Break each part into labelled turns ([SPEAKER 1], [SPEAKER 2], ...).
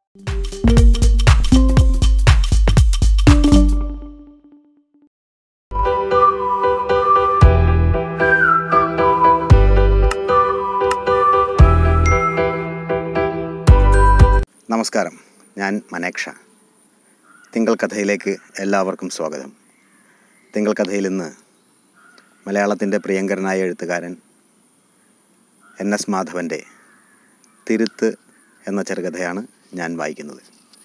[SPEAKER 1] നമസ്കാരം, ഞാൻ മനേക്ഷ. തിങ്കൾ കഥയിലേക്ക് എല്ലാവർക്കും സ്വാഗതം. തിങ്കൾ കഥയിൽ ഇന്ന് മലയാളത്തിൻ്റെ പ്രിയങ്കരനായ എഴുത്തുകാരൻ എൻ.എസ്. മാധവൻ്റെ തിരുത്ത് എന്ന ചെറുകഥയാണ് ഞാൻ വായിക്കുന്നത്.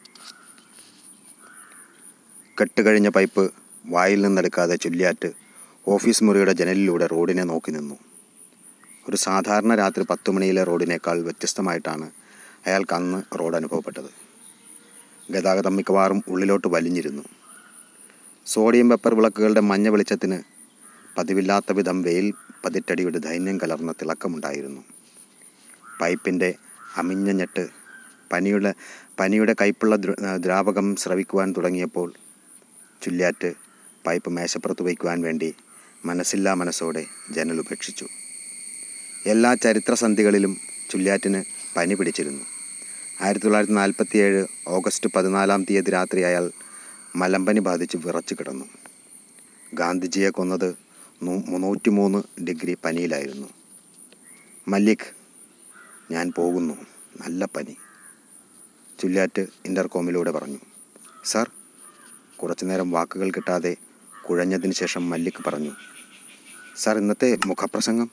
[SPEAKER 1] കെട്ടുകഴിഞ്ഞ പൈപ്പ് വായിൽ നിന്നെടുക്കാതെ ചുല്യാറ്റ് ഓഫീസ് മുറിയുടെ ജനലിലൂടെ റോഡിനെ നോക്കി നിന്നു. ഒരു സാധാരണ രാത്രി 10 മണിയിലെ റോഡിനേക്കാൾ വ്യത്യസ്തമായിട്ടാണ് അയാൾക്ക് അന്ന് റോഡ് അനുഭവപ്പെട്ടത്. ഗതാഗതം മിക്കവാറും ഉള്ളിലോട്ട് വലിഞ്ഞിരുന്നു. സോഡിയം പെപ്പർ വിളക്കുകളുടെ മഞ്ഞ വെളിച്ചത്തിന് പതിവില്ലാത്ത വിധം വെയിൽ പതിറ്റടിയുടെ ദൈന്യം കലർന്ന തിളക്കമുണ്ടായിരുന്നു. പൈപ്പിൻ്റെ അമിഞ്ഞ ഞെട്ട് പനിയുടെ കയ്പുള്ള ദ്രാവകം സ്രവിക്കുവാൻ തുടങ്ങിയപ്പോൾ ചുല്യാറ്റ് പൈപ്പ് മേശപ്പുറത്ത് വയ്ക്കുവാൻ വേണ്ടി മനസ്സില്ലാ മനസ്സോടെ ജനൽ ഉപേക്ഷിച്ചു. എല്ലാ ചരിത്രസന്ധികളിലും ചുല്യാറ്റിന് പനി പിടിച്ചിരുന്നു. 1947 ഓഗസ്റ്റ് 14 രാത്രി അയാൾ മലമ്പനി ബാധിച്ച് വിറച്ചു കിടന്നു. ഗാന്ധിജിയെ കൊന്നത് 303 ഡിഗ്രി പനിയിലായിരുന്നു. മല്ലിക്, ഞാൻ പോകുന്നു, നല്ല പനി, ചുല്യാറ്റ് ഇൻ്റർകോമിലൂടെ പറഞ്ഞു. സാർ, കുറച്ചുനേരം വാക്കുകൾ കിട്ടാതെ കുഴഞ്ഞതിന് ശേഷം മല്ലിക് പറഞ്ഞു. സാർ, ഇന്നത്തെ മുഖപ്രസംഗം?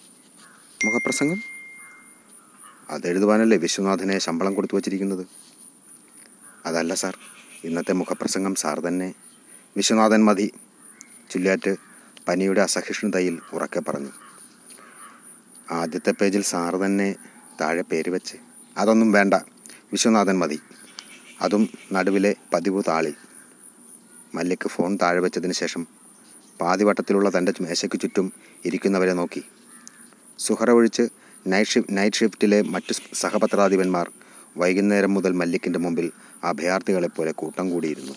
[SPEAKER 1] അതെഴുതുവാനല്ലേ വിശ്വനാഥനെ ശമ്പളം കൊടുത്തു വച്ചിരിക്കുന്നത്? അതല്ല സാർ, ഇന്നത്തെ മുഖപ്രസംഗം സാർ തന്നെ. വിശ്വനാഥൻ മതി, ചുല്യാറ്റ് പനിയുടെ അസഹിഷ്ണുതയിൽ ഉറക്കെ പറഞ്ഞു. ആദ്യത്തെ പേജിൽ സാർ തന്നെ താഴെ പേര് വെച്ച്. അതൊന്നും വേണ്ട, വിശ്വനാഥൻ മതി, അതും നടുവിലെ പതിവ് താളിൽ. മല്ലിക്ക് ഫോൺ താഴെ വെച്ചതിന് ശേഷം പാതിവട്ടത്തിലുള്ള തൻ്റെ മേശയ്ക്ക് ചുറ്റും ഇരിക്കുന്നവരെ നോക്കി. സുഹറ ഒഴിച്ച് നൈറ്റ് ഷിഫ്റ്റിലെ മറ്റു സഹപത്രാധിപന്മാർ വൈകുന്നേരം മുതൽ മല്ലിക്കിൻ്റെ മുമ്പിൽ അഭയാർത്ഥികളെപ്പോലെ കൂട്ടം കൂടിയിരുന്നു.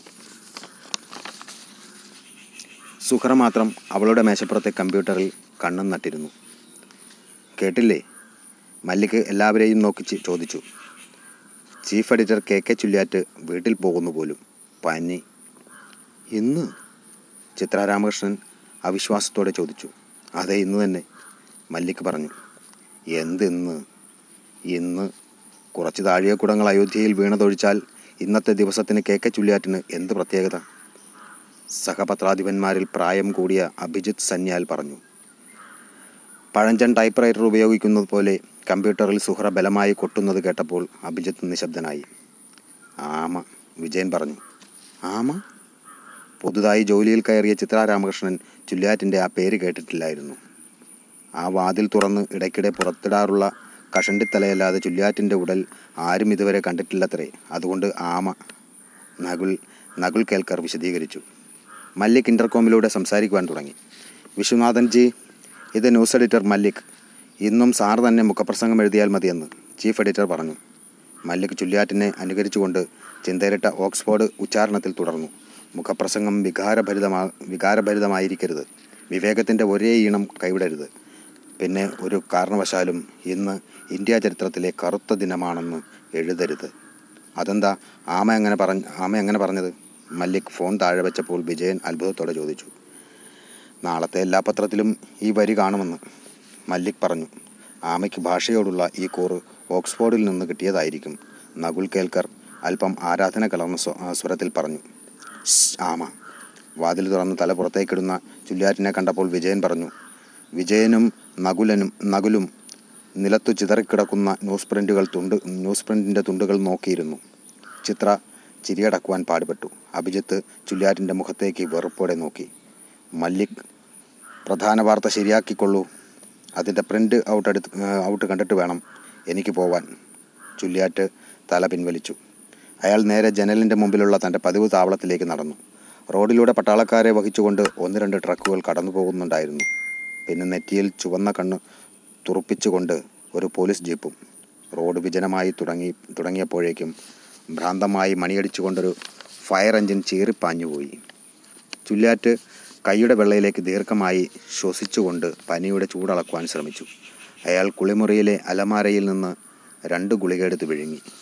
[SPEAKER 1] സുഹറ മാത്രം അവളുടെ മേശപ്പുറത്തെ കമ്പ്യൂട്ടറിൽ കണ്ണും നട്ടിരുന്നു. കേട്ടില്ലേ? മല്ലിക്ക് എല്ലാവരെയും നോക്കി ചോദിച്ചു. ചീഫ് എഡിറ്റർ കെ ചുല്യാറ്റ് വീട്ടിൽ പോകുന്നു പോലും, പനി. ഇന്ന്? ചിത്ര രാമകൃഷ്ണൻ അവിശ്വാസത്തോടെ ചോദിച്ചു. അതെ, ഇന്ന് തന്നെ, മല്ലിക്ക് പറഞ്ഞു. എന്തിന്ന്? ഇന്ന് കുറച്ച് താഴികക്കുടങ്ങൾ അയോധ്യയിൽ വീണതൊഴിച്ചാൽ ഇന്നത്തെ ദിവസത്തിന് കെ ചുല്യാറ്റിന് എന്ത് പ്രത്യേകത? സഹപത്രാധിപന്മാരിൽ പ്രായം കൂടിയ അഭിജിത്ത് സന്യാൽ പറഞ്ഞു. പഴഞ്ചൻ ടൈപ്പ് റൈറ്റർ ഉപയോഗിക്കുന്നത് പോലെ കമ്പ്യൂട്ടറിൽ സുഹറ ബലമായി കൊട്ടുന്നത് കേട്ടപ്പോൾ അഭിജിത്ത് നിശബ്ദനായി. ആമ, വിജയൻ പറഞ്ഞു. ആമ? പുതുതായി ജോലിയിൽ കയറിയ ചിത്ര രാമകൃഷ്ണൻ ചുല്യാറ്റിൻ്റെ ആ പേര് കേട്ടിട്ടില്ലായിരുന്നു. ആ വാതിൽ തുറന്ന് ഇടയ്ക്കിടെ പുറത്തിടാറുള്ള കഷണ്ടിത്തലയല്ലാതെ ചുല്യാറ്റിൻ്റെ ഉടൽ ആരും ഇതുവരെ കണ്ടിട്ടില്ലത്രേ. അതുകൊണ്ട് ആമ. നകുൽ കേൽക്കർ വിശദീകരിച്ചു. മല്ലിക് ഇൻ്റർകോമിലൂടെ സംസാരിക്കുവാൻ തുടങ്ങി. വിശ്വനാഥൻ ജി, ഇത് ന്യൂസ് എഡിറ്റർ മല്ലിക്. ഇന്നും സാർ തന്നെ മുഖപ്രസംഗം എഴുതിയാൽ മതിയെന്ന് ചീഫ് എഡിറ്റർ പറഞ്ഞു. മല്ലിക് ചുല്യാറ്റിനെ അനുകരിച്ചുകൊണ്ട് ചിന്തയിലിട്ട ഓക്സ്ഫോർഡ് ഉച്ചാരണത്തിൽ തുടർന്നു. മുഖപ്രസംഗം വികാരഭരിതമായിരിക്കരുത്. വിവേകത്തിൻ്റെ ഒരേ ഈണം കൈവിടരുത്. പിന്നെ ഒരു കാരണവശാലും ഇന്ന് ഇന്ത്യ ചരിത്രത്തിലെ കറുത്ത ദിനമാണെന്ന് എഴുതരുത്. അതെന്താ ആമ എങ്ങനെ പറഞ്ഞത്? മല്ലിക് ഫോൺ താഴെ വെച്ചപ്പോൾ വിജയൻ അത്ഭുതത്തോടെ ചോദിച്ചു. നാളത്തെ എല്ലാ പത്രത്തിലും ഈ വരി കാണുമെന്ന് മല്ലിക് പറഞ്ഞു. ആമയ്ക്ക് ഭാഷയോടുള്ള ഈ കൂറ് ഓക്സ്ഫോർഡിൽ നിന്ന് കിട്ടിയതായിരിക്കും, നകുൽ കേൽക്കർ അല്പം ആരാധന കലർന്ന സ്വരത്തിൽ പറഞ്ഞു. ആമ. വാതിൽ തുറന്ന് തല പുറത്തേക്കിടുന്ന ചുല്യാറ്റിനെ കണ്ടപ്പോൾ വിജയൻ പറഞ്ഞു. വിജയനും നകുലും നിലത്തു ചിതറിക്കിടക്കുന്ന ന്യൂസ് പ്രിൻ്റിൻ്റെ തുണ്ടുകൾ നോക്കിയിരുന്നു. ചിത്ര ചിരിയടക്കുവാൻ പാടുപെട്ടു. അഭിജിത്ത് ചുല്യാറ്റിൻ്റെ മുഖത്തേക്ക് വെറുപ്പോടെ നോക്കി. മല്ലിക്, പ്രധാന വാർത്ത ശരിയാക്കിക്കൊള്ളൂ. അതിൻ്റെ പ്രിൻ്റ് ഔട്ട് കണ്ടിട്ട് വേണം എനിക്ക് പോവാൻ. ചുല്യാറ്റ് തല പിൻവലിച്ചു. അയാൾ നേരെ ജനലിൻ്റെ മുമ്പിലുള്ള തൻ്റെ പതിവ് താവളത്തിലേക്ക് നടന്നു. റോഡിലൂടെ പട്ടാളക്കാരെ വഹിച്ചുകൊണ്ട് 1-2 ട്രക്കുകൾ കടന്നു പോകുന്നുണ്ടായിരുന്നു. പിന്നെ നെറ്റിയിൽ ചുവന്ന കണ്ണ് തുറപ്പിച്ചുകൊണ്ട് ഒരു പോലീസ് ജീപ്പും. റോഡ് വിജനമായി തുടങ്ങിയപ്പോഴേക്കും ഭ്രാന്തമായി മണിയടിച്ചുകൊണ്ടൊരു ഫയർ എഞ്ചിൻ ചീറിപ്പാഞ്ഞുപോയി. ചുല്യാറ്റ് കൈയുടെ വെള്ളയിലേക്ക് ദീർഘമായി ശ്വസിച്ചുകൊണ്ട് പനിയുടെ ചൂടളക്കുവാൻ ശ്രമിച്ചു. അയാൾ കുളിമുറിയിലെ അലമാരയിൽ നിന്ന് 2 ഗുളിക എടുത്ത് വിഴുങ്ങി.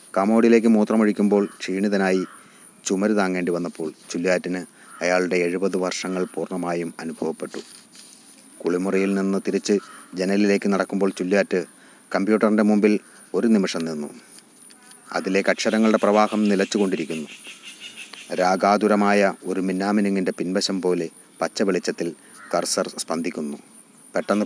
[SPEAKER 1] കമോഡിലേക്ക് മൂത്രമൊഴിക്കുമ്പോൾ ക്ഷീണിതനായി ചുമര് താങ്ങേണ്ടി വന്നപ്പോൾ ചുള്ളിയാറ്റിന് അയാളുടെ 70 വർഷങ്ങൾ പൂർണ്ണമായും അനുഭവപ്പെട്ടു. കുളിമുറിയിൽ നിന്ന് തിരിച്ച് ജനലിലേക്ക് നടക്കുമ്പോൾ ചുള്ളിയാറ്റ് കമ്പ്യൂട്ടറിൻ്റെ മുമ്പിൽ ഒരു നിമിഷം നിന്നു. അതിലേക്ക് അക്ഷരങ്ങളുടെ പ്രവാഹം നിലച്ചുകൊണ്ടിരിക്കുന്നു. രാഗാതുരമായ ഒരു മിന്നാമിനുങ്ങിൻ്റെ പിൻവശം പോലെ പച്ച വെളിച്ചത്തിൽ കർസർ സ്പന്ദിക്കുന്നു. പെട്ടെന്ന്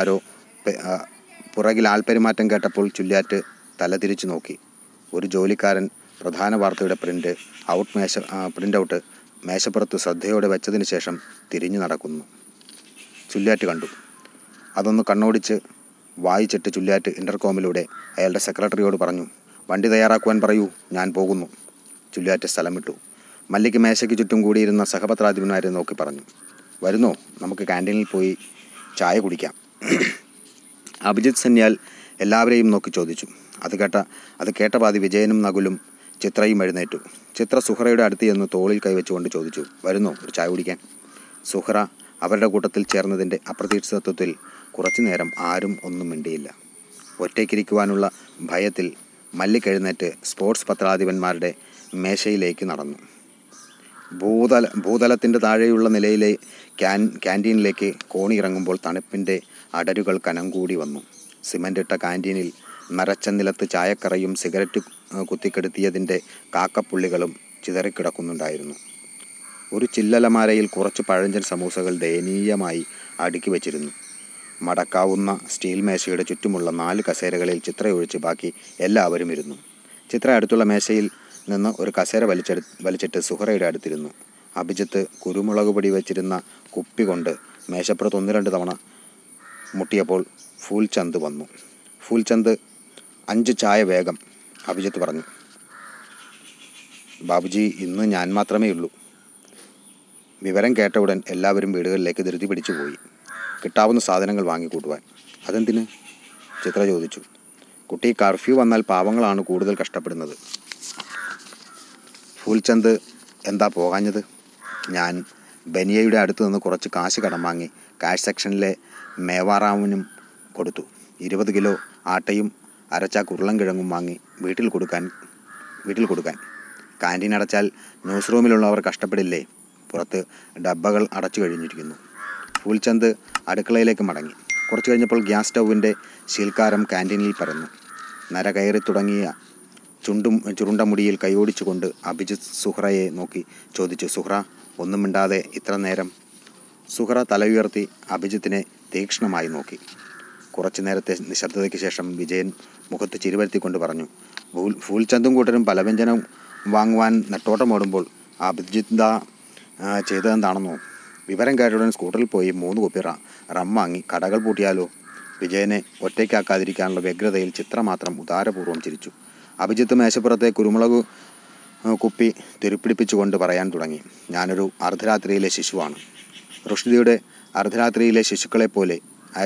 [SPEAKER 1] പുറകിൽ ആൾപെരുമാറ്റം കേട്ടപ്പോൾ ചുള്ളിയാറ്റ് തല തിരിച്ചു നോക്കി. ഒരു ജോലിക്കാരൻ പ്രധാന വാർത്തയുടെ പ്രിൻ്റ് ഔട്ട് മേശപ്പുറത്ത് ശ്രദ്ധയോടെ വെച്ചതിന് ശേഷം തിരിഞ്ഞു നടക്കുന്നു. ചുള്ളിയാറ്റ് കണ്ടു. അതൊന്ന് കണ്ണോടിച്ച് വായിച്ചിട്ട് ചുള്ളിയാറ്റ് ഇൻ്റർകോമിലൂടെ അയാളുടെ സെക്രട്ടറിയോട് പറഞ്ഞു, വണ്ടി തയ്യാറാക്കുവാൻ പറയൂ, ഞാൻ പോകുന്നു. ചുള്ളിയാറ്റ് സ്ഥലം വിട്ടു. മല്ലിക്ക് മേശയ്ക്ക് ചുറ്റും കൂടിയിരുന്ന സഹപത്രാധിപന്മാരെ നോക്കി പറഞ്ഞു, വരുന്നോ, നമുക്ക് ക്യാൻറ്റീനിൽ പോയി ചായ കുടിക്കാം. അഭിജിത്ത് സന്യാൽ എല്ലാവരെയും നോക്കി ചോദിച്ചു. അത് കേട്ട പാതി വിജയനും നകുലും ചിത്രയും എഴുന്നേറ്റു. ചിത്ര സുഹ്റയുടെ അടുത്ത് ചെന്ന് തോളിൽ കൈവച്ചുകൊണ്ട് ചോദിച്ചു, വരുന്നോ ഒരു ചായ കുടിക്കാൻ? സുഹ്റ അവരുടെ കൂട്ടത്തിൽ ചേർന്നതിൻ്റെ അപ്രതീക്ഷിതത്വത്തിൽ കുറച്ചു നേരം ആരും ഒന്നും മിണ്ടിയില്ല. ഒറ്റയ്ക്കിരിക്കുവാനുള്ള ഭയത്തിൽ മല്ലിക്കെഴുന്നേറ്റ് സ്പോർട്സ് പത്രാധിപന്മാരുടെ മേശയിലേക്ക് നടന്നു. ഭൂതലത്തിൻ്റെ താഴെയുള്ള നിലയിലെ ക്യാൻറ്റീനിലേക്ക് കോണിയിറങ്ങുമ്പോൾ തണുപ്പിൻ്റെ അടരുകൾ കനം കൂടി വന്നു. സിമൻ്റിട്ട ക്യാൻറ്റീനിൽ നരച്ച നിലത്ത് ചായക്കറയും സിഗരറ്റ് കുത്തിക്കെടുത്തിയതിൻ്റെ കാക്കപ്പുള്ളികളും ചിതറിക്കിടക്കുന്നുണ്ടായിരുന്നു. ഒരു ചില്ലലമാരയിൽ കുറച്ച് പഴഞ്ചൻ സമൂസകൾ ദയനീയമായി അടുക്കി വച്ചിരുന്നു. മടക്കാവുന്ന സ്റ്റീൽ മേശയുടെ ചുറ്റുമുള്ള 4 കസേരകളിൽ ചിത്രയൊഴിച്ച് ബാക്കി എല്ലാവരും ഇരുന്നു. ചിത്ര അടുത്തുള്ള മേശയിൽ നിന്ന് ഒരു കസേര വലിച്ചിട്ട് സുഹ്റയുടെ അടുത്തിരുന്നു. അഭിജിത്ത് കുരുമുളക് പൊടി വെച്ചിരുന്ന കുപ്പി കൊണ്ട് മേശപ്പുറത്ത് 1-2 തവണ മുട്ടിയപ്പോൾ ഫൂൽചന്ദ് വന്നു. ഫൂൽചന്ദ് 5 ചായ വേഗം, അഭിജിത്ത് പറഞ്ഞു. ബാബുജി, ഇന്ന് ഞാൻ മാത്രമേ ഉള്ളൂ. വിവരം കേട്ട ഉടൻ എല്ലാവരും വീടുകളിലേക്ക് ധൃതി പിടിച്ചു പോയി, കിട്ടാവുന്ന സാധനങ്ങൾ വാങ്ങിക്കൂട്ടുവാൻ. അതെന്തിന്? ചിത്ര ചോദിച്ചു. കുട്ടി, കർഫ്യൂ വന്നാൽ പാവങ്ങളാണ് കൂടുതൽ കഷ്ടപ്പെടുന്നത്. ഫൂൽചന്ദ് എന്താ പോകാഞ്ഞത്? ഞാൻ ബനിയയുടെ അടുത്ത് നിന്ന് കുറച്ച് കാശ് കടം വാങ്ങി കാഷ് സെക്ഷനിലെ മേവാറാവിനും കൊടുത്തു. 20 കിലോ ആട്ടയും അരച്ചാക്ക് ഉരുളൻകിഴങ്ങും വാങ്ങി വീട്ടിൽ കൊടുക്കാൻ. ക്യാൻറ്റീൻ അടച്ചാൽ ന്യൂസ് റൂമിലുള്ളവർ കഷ്ടപ്പെടില്ലേ? പുറത്ത് ഡബ്ബകൾ അടച്ചു കഴിഞ്ഞിരിക്കുന്നു. ഫൂൽചന്ദ് അടുക്കളയിലേക്ക് മടങ്ങി. കുറച്ച് കഴിഞ്ഞപ്പോൾ ഗ്യാസ് സ്റ്റൗവിൻ്റെ ശീൽക്കാരം ക്യാൻറ്റീനിൽ പരന്നു. നര കയറി തുടങ്ങിയ ചുരുണ്ട മുടിയിൽ കൈയോടിച്ചുകൊണ്ട് അഭിജിത്ത് സുഹ്റയെ നോക്കി ചോദിച്ചു, സുഹ്റ, ഒന്നും മിണ്ടാതെ ഇത്ര നേരം? സുഹ്റ തല ഉയർത്തി അഭിജിത്തിനെ തീക്ഷ്ണമായി നോക്കി. കുറച്ചു നേരത്തെ നിശബ്ദതയ്ക്ക് ശേഷം വിജയൻ മുഖത്ത് ചിരിവരുത്തിക്കൊണ്ട് പറഞ്ഞു, ഫൂൽചന്ദും കൂട്ടരും പലവ്യഞ്ജനം വാങ്ങുവാൻ നെട്ടോട്ടമോടുമ്പോൾ അഭിജിത്ത് ചെയ്തതെന്താണെന്നോ? വിവരം കേട്ടുടൻ സ്കൂട്ടറിൽ പോയി 3 കുപ്പി റം വാങ്ങി കടകൾ പൂട്ടിയാലോ? വിജയനെ ഒറ്റയ്ക്കാക്കാതിരിക്കാനുള്ള വ്യഗ്രതയിൽ ചിത്ര മാത്രം ഉദാരപൂർവ്വം ചിരിച്ചു. അഭിജിത്ത് മേശപ്പുറത്തെ കുരുമുളക് കുപ്പി തിരുപ്പിടിപ്പിച്ചുകൊണ്ട് പറയാൻ തുടങ്ങി, ഞാനൊരു അർദ്ധരാത്രിയിലെ ശിശുവാണ്. റുഷ്ദിയുടെ അർദ്ധരാത്രിയിലെ ശിശുക്കളെപ്പോലെ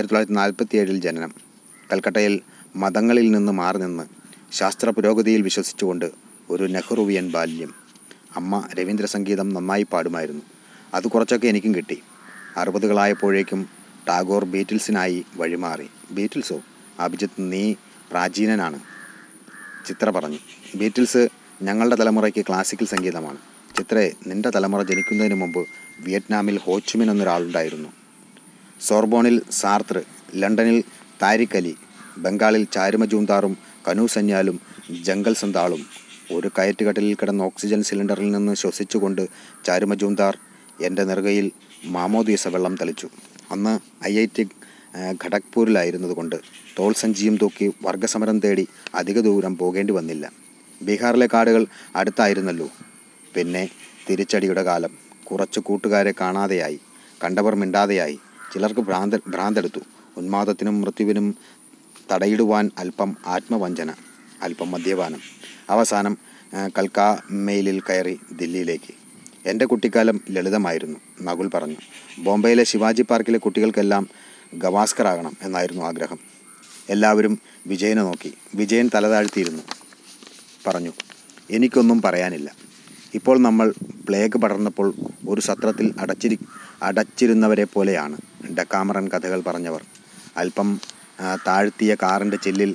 [SPEAKER 1] 1947 ജനനം. കൽക്കട്ടയിൽ മതങ്ങളിൽ നിന്ന് മാറി നിന്ന് ശാസ്ത്ര പുരോഗതിയിൽ വിശ്വസിച്ചുകൊണ്ട് ഒരു നെഹ്റുവിയൻ ബാല്യം. അമ്മ രവീന്ദ്ര സംഗീതം നന്നായി പാടുമായിരുന്നു. അത് കുറച്ചൊക്കെ എനിക്കും കിട്ടി. 60കളായപ്പോഴേക്കും ടാഗോർ ബീറ്റിൽസിനായി വഴിമാറി. ബീറ്റിൽസോ? അഭിജിത്ത്, നീ പ്രാചീനനാണ്. ചിത്ര പറഞ്ഞു. ബീറ്റിൽസ് ഞങ്ങളുടെ തലമുറയ്ക്ക് ക്ലാസിക്കൽ സംഗീതമാണ്. ചിത്രയെ, നിൻ്റെ തലമുറ ജനിക്കുന്നതിന് മുമ്പ് വിയറ്റ്നാമിൽ ഹോച്ചിമിൻ എന്നൊരാളുണ്ടായിരുന്നു. സോർബോണിൽ സാർത്ര, ലണ്ടനിൽ താരിഖ് അലി, ബംഗാളിൽ ചാരുമജൂംദാറും കനു സന്യാലും ജംഗൽ സന്താളും. ഒരു കയറ്റുകട്ടിലിൽ കിടന്ന ഓക്സിജൻ സിലിണ്ടറിൽ നിന്ന് ശ്വസിച്ചുകൊണ്ട് ചാരുമജൂംദാർ എൻ്റെ നെറുകയിൽ മാമോദീസ വെള്ളം തളിച്ചു. അന്ന് IIT ഖടഗ്പൂരിലായിരുന്നതുകൊണ്ട് തോൾ സഞ്ചിയും തൂക്കി വർഗസമരം തേടി അധിക ദൂരം പോകേണ്ടി വന്നില്ല. ബീഹാറിലെ കാടുകൾ അടുത്തായിരുന്നല്ലോ. പിന്നെ തിരിച്ചടിയുടെ കാലം. കുറച്ച് കൂട്ടുകാരെ കാണാതെയായി. കണ്ടവർ മിണ്ടാതെയായി. ചിലർക്ക് ഭ്രാന്തെടുത്തു. ഉന്മാദത്തിനും മൃത്യുവിനും തടയിടുവാൻ അല്പം ആത്മവഞ്ചന, അല്പം മദ്യപാനം. അവസാനം കൽക്കാ മെയിലിൽ കയറി ദില്ലിയിലേക്ക്. എൻ്റെ കുട്ടിക്കാലം ലളിതമായിരുന്നു, നകുൽ പറഞ്ഞു. ബോംബെയിലെ ശിവാജി പാർക്കിലെ കുട്ടികൾക്കെല്ലാം ഗവാസ്കറാകണം എന്നായിരുന്നു ആഗ്രഹം. എല്ലാവരും വിജയനെ നോക്കി. വിജയൻ തലതാഴ്ത്തിയിരുന്നു. പറഞ്ഞു, എനിക്കൊന്നും പറയാനില്ല. ഇപ്പോൾ നമ്മൾ പ്ലേഗ് പടർന്നപ്പോൾ ഒരു സത്രത്തിൽ അടച്ചിരുന്നവരെ പോലെയാണ് ഡെക്കാമറൻ കഥകൾ പറഞ്ഞവർ. അല്പം താഴ്ത്തിയ കാറിൻ്റെ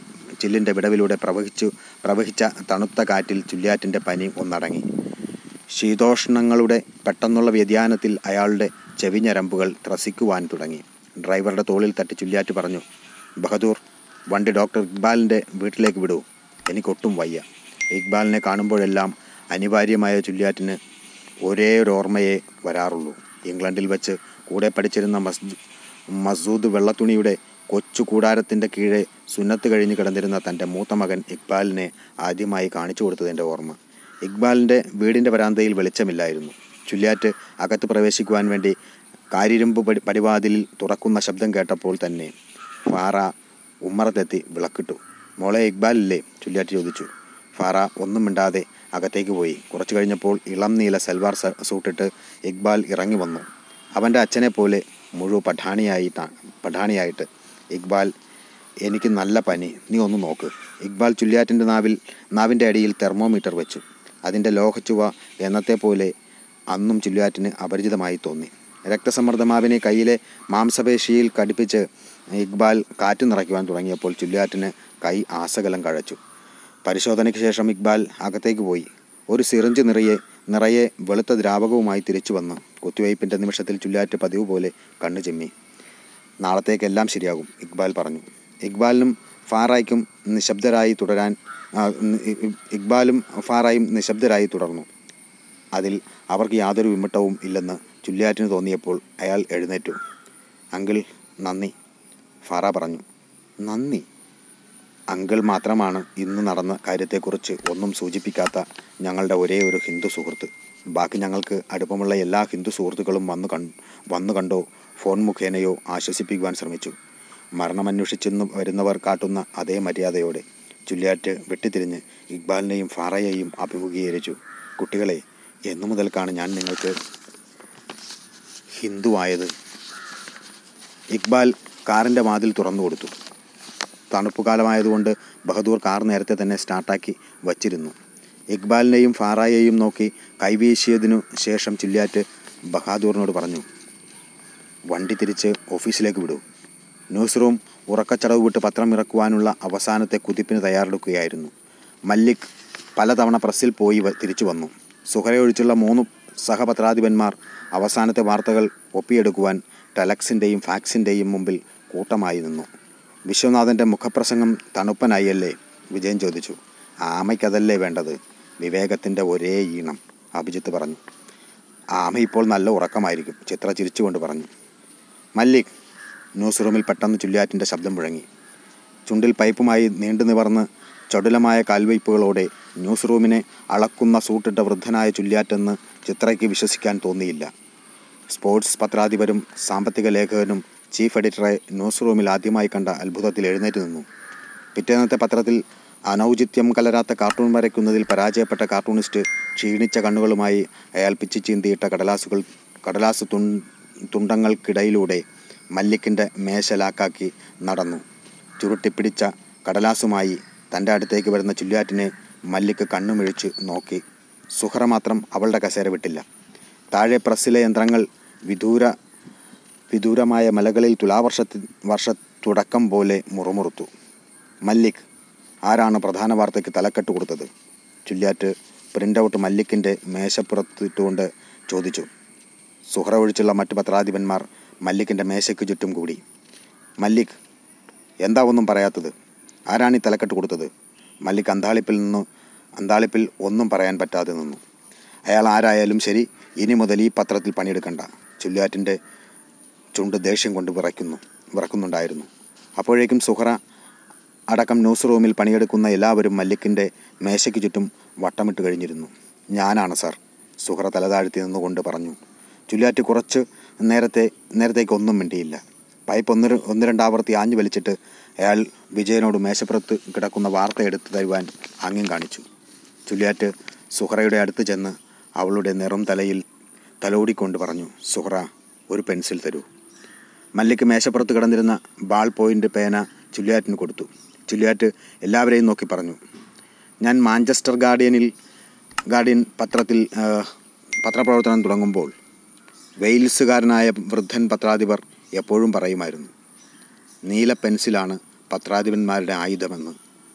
[SPEAKER 1] ചില്ലിൻ്റെ വിടവിലൂടെ പ്രവഹിച്ച തണുത്ത കാറ്റിൽ ചുള്ളിയാറ്റിൻ്റെ പനി ഒന്നടങ്ങി. ശീതോഷ്ണങ്ങളുടെ പെട്ടെന്നുള്ള വ്യതിയാനത്തിൽ അയാളുടെ ചെവിഞ്ഞരമ്പുകൾ ത്രസിക്കുവാൻ തുടങ്ങി. ഡ്രൈവറുടെ തോളിൽ തട്ടി ചുള്ളിയാറ്റ് പറഞ്ഞു, ബഹദൂർ, വണ്ടി ഡോക്ടർ ഇക്ബാലിൻ്റെ വീട്ടിലേക്ക് വിടൂ. എനിക്കൊട്ടും വയ്യ. ഇക്ബാലിനെ കാണുമ്പോഴെല്ലാം അനിവാര്യമായ ചുള്ളിയാറ്റിന് ഒരേ ഒരു ഓർമ്മയേ വരാറുള്ളൂ. ഇംഗ്ലണ്ടിൽ വെച്ച് കൂടെ പഠിച്ചിരുന്ന മസൂദ് വെള്ളത്തുണിയുടെ കൊച്ചു കൂടാരത്തിൻ്റെ കീഴെ സുന്നത്ത് കഴിഞ്ഞ് കിടന്നിരുന്ന തൻ്റെ മൂത്ത മകൻ ഇക്ബാലിനെ ആദ്യമായി കാണിച്ചു കൊടുത്തതിൻ്റെ ഓർമ്മ. ഇക്ബാലിൻ്റെ വീടിൻ്റെ വരാന്തയിൽ വെളിച്ചമില്ലായിരുന്നു. ചുള്ളിയാറ്റ് അകത്ത് പ്രവേശിക്കുവാൻ വേണ്ടി കാരിരുമ്പ് പടിവാതിലിൽ തുറക്കുന്ന ശബ്ദം കേട്ടപ്പോൾ തന്നെ ഫാറ ഉമ്മറത്തെത്തി വിളക്കിട്ടു. മോളെ, ഇക്ബാലില്ലേ? ചുള്ളിയാറ്റ് ചോദിച്ചു. ഫാറ ഒന്നും മിണ്ടാതെ അകത്തേക്ക് പോയി. കുറച്ചു കഴിഞ്ഞപ്പോൾ ഇളം നീല സൽവാർ സൂട്ടിട്ട് ഇക്ബാൽ ഇറങ്ങി വന്നു. അവൻ്റെ അച്ഛനെ പോലെ പഠാണിയായിട്ട്. ഇക്ബാൽ, എനിക്ക് നല്ല പനി, നീ ഒന്ന് നോക്ക്. ഇക്ബാൽ ചുള്ളിയാറ്റിൻ്റെ നാവിൻ്റെ അടിയിൽ തെർമോമീറ്റർ വെച്ചു. അതിൻ്റെ ലോഹച്ചുവ എന്നത്തെ പോലെ അന്നും ചുള്ളിയാറ്റിന് അപരിചിതമായി തോന്നി. രക്തസമ്മർദ്ദമാവിനെ കയ്യിലെ മാംസപേശിയിൽ കടിപ്പിച്ച് ഇക്ബാൽ കാറ്റ് നിറയ്ക്കുവാൻ തുടങ്ങിയപ്പോൾ ചുള്ളിയാറ്റിന് കൈ ആസകലം കഴച്ചു. പരിശോധനയ്ക്ക് ശേഷം ഇക്ബാൽ അകത്തേക്ക് പോയി. ഒരു സിറിഞ്ച് നിറയെ വെളുത്ത ദ്രാവകവുമായി തിരിച്ചു വന്ന് കുത്തിവയ്പ്പിൻ്റെ നിമിഷത്തിൽ ചുള്ളിയാറ്റ് പതിവ് പോലെ കണ്ണു ചിമ്മി. നാളത്തേക്കെല്ലാം ശരിയാകും, ഇക്ബാൽ പറഞ്ഞു. ഇക്ബാലും ഫാറായും നിശബ്ദരായി തുടർന്നു. അതിൽ അവർക്ക് യാതൊരു വിമിട്ടവും ഇല്ലെന്ന് ചുള്ളിയാറ്റിന് തോന്നിയപ്പോൾ അയാൾ എഴുന്നേറ്റു. അങ്കിൾ, നന്ദി, ഫാറ പറഞ്ഞു. നന്ദി? അങ്കിൾ മാത്രമാണ് ഇന്ന് നടന്ന കാര്യത്തെക്കുറിച്ച് ഒന്നും സൂചിപ്പിക്കാത്ത ഞങ്ങളുടെ ഒരേ ഒരു ഹിന്ദു സുഹൃത്ത്. ബാക്കി ഞങ്ങൾക്ക് അടുപ്പമുള്ള എല്ലാ ഹിന്ദു സുഹൃത്തുക്കളും വന്നു കണ്ടോ ഫോൺ മുഖേനയോ ആശ്വസിപ്പിക്കുവാൻ ശ്രമിച്ചു. മരണമന്വേഷിച്ചെന്ന് വരുന്നവർ കാട്ടുന്ന അതേ മര്യാദയോടെ. ചുള്ളിയാറ്റ് വെട്ടിത്തിരിഞ്ഞ് ഇക്ബാലിനെയും ഫാറയെയും അഭിമുഖീകരിച്ചു. കുട്ടികളെ, എന്നു മുതൽക്കാണ് ഞാൻ നിങ്ങൾക്ക് ഹിന്ദുവായത്? ഇക്ബാൽ കാറിൻ്റെ വാതിൽ തുറന്നു കൊടുത്തു. തണുപ്പുകാലമായതുകൊണ്ട് ബഹദൂർ കാർ നേരത്തെ തന്നെ സ്റ്റാർട്ടാക്കി വച്ചിരുന്നു. ഇക്ബാലിനെയും ഫാറയെയും നോക്കി കൈവീശിയതിനു ശേഷം ചുള്ളിയാറ്റ് ബഹാദൂറിനോട് പറഞ്ഞു, വണ്ടി തിരിച്ച് ഓഫീസിലേക്ക് വിടൂ. ന്യൂസ് റൂം ഉറക്കച്ചടവ് വിട്ട് പത്രം ഇറക്കുവാനുള്ള അവസാനത്തെ കുതിപ്പിന് തയ്യാറെടുക്കുകയായിരുന്നു. മല്ലിക് പലതവണ പ്രസ്സിൽ പോയി തിരിച്ചു വന്നു. സുഹറയൊഴിച്ചുള്ള 3 സഹപത്രാധിപന്മാർ അവസാനത്തെ വാർത്തകൾ ഒപ്പിയെടുക്കുവാൻ ടെലക്സിൻ്റെയും ഫാക്സിൻ്റെയും മുമ്പിൽ കൂട്ടമായി നിന്നു. വിശ്വനാഥൻ്റെ മുഖപ്രസംഗം തണുപ്പനായല്ലേ? വിജയൻ ചോദിച്ചു. ആമയ്ക്കതല്ലേ വേണ്ടത്? വിവേകത്തിൻ്റെ ഒരേ ഈണം, അഭിജിത്ത് പറഞ്ഞു. ആമ ഇപ്പോൾ നല്ല ഉറക്കമായിരിക്കും, ചിത്ര ചിരിച്ചുകൊണ്ട് പറഞ്ഞു. മല്ലിക്, ന്യൂസ് റൂമിൽ പെട്ടെന്ന് ചുള്ളിയാറ്റിൻ്റെ ശബ്ദം മുഴങ്ങി. ചുണ്ടിൽ പൈപ്പുമായി നീണ്ടു നിവർന്ന് ചടുലമായ കാൽവയ്പ്പുകളോടെ ന്യൂസ് റൂമിനെ അളക്കുന്ന സൂട്ടിട്ട വൃദ്ധനായ ചുള്ളിയാറ്റെന്ന് ചിത്രയ്ക്ക് വിശ്വസിക്കാൻ തോന്നിയില്ല. സ്പോർട്സ് പത്രാധിപരും സാമ്പത്തിക ലേഖകനും ചീഫ് എഡിറ്ററെ ന്യൂസ് റൂമിൽ ആദ്യമായി കണ്ട അത്ഭുതത്തിൽ എഴുന്നേറ്റ് നിന്നു. പിറ്റേന്നത്തെ പത്രത്തിൽ അനൗചിത്യം കലരാത്ത കാർട്ടൂൺ വരയ്ക്കുന്നതിൽ പരാജയപ്പെട്ട കാർട്ടൂണിസ്റ്റ് ക്ഷീണിച്ച കണ്ണുകളുമായി അയാൾ പിച്ചിച്ചീന്തിയിട്ട കടലാസ് തുണ്ടങ്ങൾക്കിടയിലൂടെ മല്ലിക്കിൻ്റെ മേശ ലാക്കാക്കി നടന്നു. ചുരുട്ടിപ്പിടിച്ച കടലാസുമായി തൻ്റെ അടുത്തേക്ക് വരുന്ന ചുള്ളിയാറ്റിനെ മല്ലിക്ക് കണ്ണുമിഴിച്ച് നോക്കി. സുഹറ മാത്രം അവളുടെ കസേര വിട്ടില്ല. താഴെ പ്രസ്സിലെ യന്ത്രങ്ങൾ വിദൂരമായ മലകളിൽ വർഷത്തുടക്കം പോലെ മുറുമുറുത്തു. മല്ലിക്, ആരാണ് പ്രധാന വാർത്തയ്ക്ക് തലക്കെട്ട് കൊടുത്തത്? ചുള്ളിയാറ്റ് പ്രിൻ്റ് ഔട്ട് മല്ലിക്കിൻ്റെ മേശപ്പുറത്തിട്ടുകൊണ്ട് ചോദിച്ചു. സുഹറ ഒഴിച്ചുള്ള മറ്റ് പത്രാധിപന്മാർ മല്ലിക്കിൻ്റെ മേശയ്ക്ക് ചുറ്റും കൂടി. മല്ലിക്, എന്താ ഒന്നും പറയാത്തത്? ആരാണ് ഈ തലക്കെട്ട് കൊടുത്തത്? മല്ലിക് അന്താളിപ്പിൽ ഒന്നും പറയാൻ പറ്റാതെ നിന്നു. അയാൾ ആരായാലും ശരി, ഇനി മുതൽ ഈ പത്രത്തിൽ പണിയെടുക്കണ്ട. ചുള്ളിയാറ്റിൻ്റെ ചുണ്ട് ദേഷ്യം കൊണ്ട് വിറക്കുന്നുണ്ടായിരുന്നു. അപ്പോഴേക്കും സുഹറ അടക്കം ന്യൂസ് റൂമിൽ പണിയെടുക്കുന്ന എല്ലാവരും മല്ലിക്കിൻ്റെ മേശയ്ക്ക് ചുറ്റും വട്ടമിട്ട് കഴിഞ്ഞിരുന്നു. ഞാനാണ് സാർ, സുഹറ തലതാഴ്ത്തി നിന്നുകൊണ്ട് പറഞ്ഞു. ചുള്ളിയാറ്റ് കുറച്ച് നേരത്തേക്കൊന്നും മിണ്ടിയില്ല. പൈപ്പ് ഒന്ന് രണ്ടാവർത്തി ആഞ്ഞു വലിച്ചിട്ട് അയാൾ വിജയനോട് മേശപ്പുറത്ത് കിടക്കുന്ന വാർത്ത എടുത്തു തരുവാൻ ആംഗ്യം കാണിച്ചു. ചുള്ളിയാറ്റ് സുഹറയുടെ അടുത്ത് ചെന്ന് അവളുടെ നിറം തലയിൽ തലോടിക്കൊണ്ട് പറഞ്ഞു, സുഹറ, ഒരു പെൻസിൽ തരൂ. മല്ലിക്ക് മേശപ്പുറത്ത് കിടന്നിരുന്ന ബാൾ പോയിൻ്റ് പേന ചുള്ളിയാറ്റിന് കൊടുത്തു. ചുള്ളിയാറ്റ് എല്ലാവരെയും നോക്കി പറഞ്ഞു, ഞാൻ മാഞ്ചസ്റ്റർ ഗാർഡിയൻ പത്രപ്രവർത്തനം തുടങ്ങുമ്പോൾ വെയിൽസുകാരനായ വൃദ്ധൻ പത്രാധിപർ എപ്പോഴും പറയുമായിരുന്നു, നീല പെൻസിലാണ് പത്രാധിപന്മാരുടെ ആയുധമെന്ന്.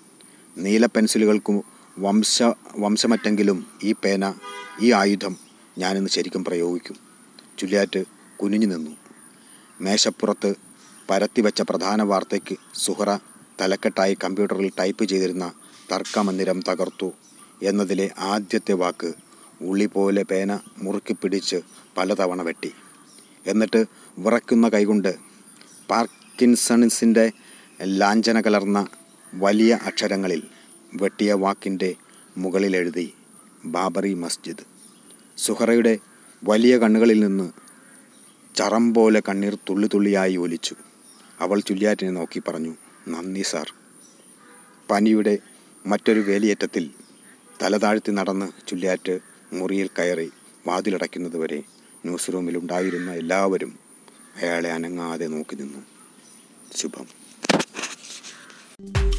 [SPEAKER 1] നീല പെൻസിലുകൾക്കു വംശമറ്റെങ്കിലും ഈ പേന, ഈ ആയുധം ഞാനിന്ന് ശരിക്കും പ്രയോഗിക്കും. ചുള്ളിയാറ്റ് കുനിഞ്ഞു നിന്നു. മേശപ്പുറത്ത് പരത്തിവെച്ച പ്രധാന വാർത്തയ്ക്ക് സുഹറ തലക്കെട്ടായി കമ്പ്യൂട്ടറിൽ ടൈപ്പ് ചെയ്തിരുന്ന തർക്കമന്ദിരം തകർത്തു എന്നതിലെ ആദ്യത്തെ വാക്ക് ഉള്ളി പോലെ പേന മുറുക്കിപ്പിടിച്ച് പലതവണ വെട്ടി. എന്നിട്ട് വിറയ്ക്കുന്ന കൈകൊണ്ട് പാർക്കിൻസൺസിൻ്റെ ലാഞ്ചന കലർന്ന വലിയ അക്ഷരങ്ങളിൽ വെട്ടിയ വാക്കിൻ്റെ മുകളിലെഴുതി ബാബറി മസ്ജിദ്. സുഹറയുടെ വലിയ കണ്ണുകളിൽ നിന്ന് ചറം പോലെ കണ്ണീർ തുള്ളി തുള്ളിയായി ഒലിച്ചു. അവൾ ചുള്ളിയാറ്റിനെ നോക്കി പറഞ്ഞു, നന്ദി സാർ. പനിയുടെ മറ്റൊരു വേലിയേറ്റത്തിൽ തലതാഴ്ത്തി നടന്ന് ചുള്ളിയാറ്റ് മുറിയിൽ കയറി വാതിലടയ്ക്കുന്നതുവരെ ന്യൂസ് റൂമിലുണ്ടായിരുന്ന എല്ലാവരും അയാളെ അനങ്ങാതെ നോക്കി നിന്നു. ശുഭം.